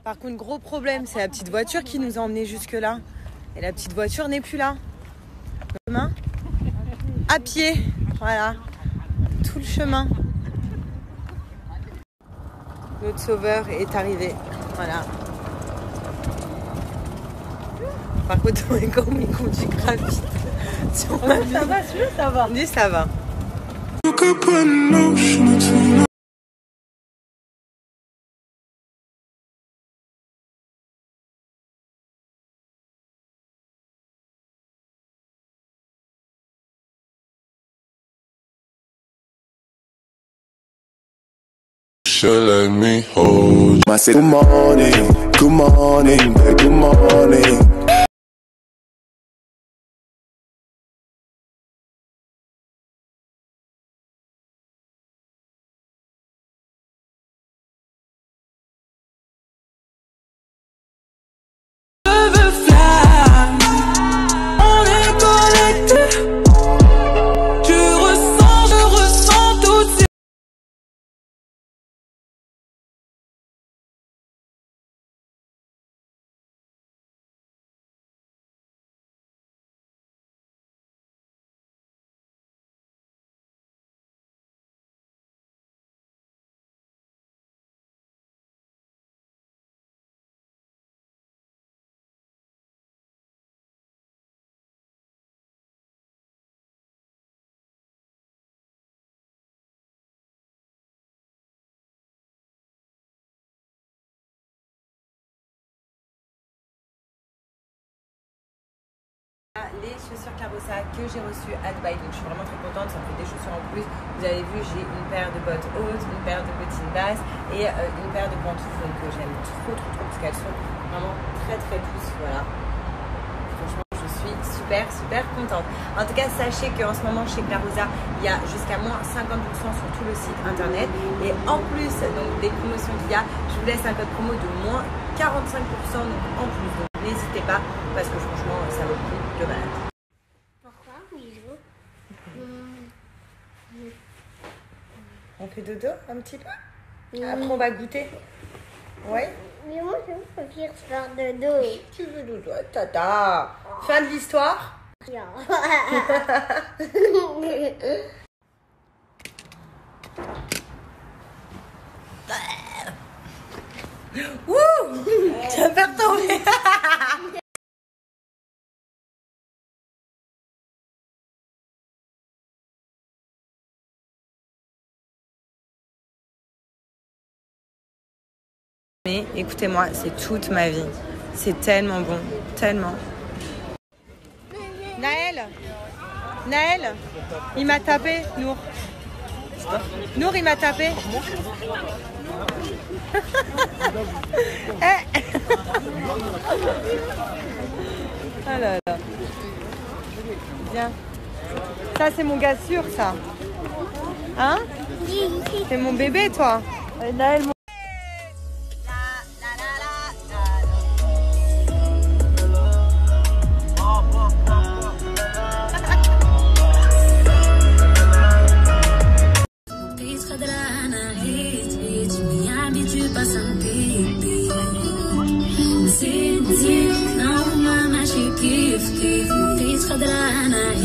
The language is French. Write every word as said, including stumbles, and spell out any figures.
Par contre, gros problème, c'est la petite voiture qui nous a emmenés jusque-là. Et la petite voiture n'est plus là. Chemin à pied, voilà. Tout le chemin. Notre sauveur est arrivé, voilà. Par contre, on est comme il conduit grave vite. Sur ma vie. Ça va, celui-là, ça va. Dis, ça va. Let me hold. I say good morning, good morning, good morning. Les chaussures Carossa que j'ai reçues à Dubaï, donc je suis vraiment très contente, ça me fait des chaussures en plus. Vous avez vu, j'ai une paire de bottes hautes, une paire de bottines basses et euh, une paire de pantoufles, donc euh, j'aime trop trop trop parce qu'elles sont vraiment très très douces, voilà. Franchement, je suis super super contente. En tout cas, sachez qu'en ce moment chez Carossa, il y a jusqu'à moins cinquante pour cent sur tout le site internet et en plus donc des promotions qu'il y a, je vous laisse un code promo de moins quarante-cinq pour cent donc en plus. Donc n'hésitez pas parce que franchement, ça vaut le coup de malade. Pourquoi bisous? On fait dodo un petit peu? Mmh. Après on va goûter. Ouais. Mais moi je préfère faire dodo. Tu veux dodo? Tata. Fin de l'histoire. Ouh, tu vas faire tomber. Mais écoutez-moi, c'est toute ma vie. C'est tellement bon, tellement. Naël, Naël, il m'a tapé, Nour. Nour, il m'a tapé. Eh. Oh là là. Viens. Ça, c'est mon gars sûr, ça. Hein? C'est mon bébé, toi. Naël, mon... Não, mama, she give, give, fiz quadrana.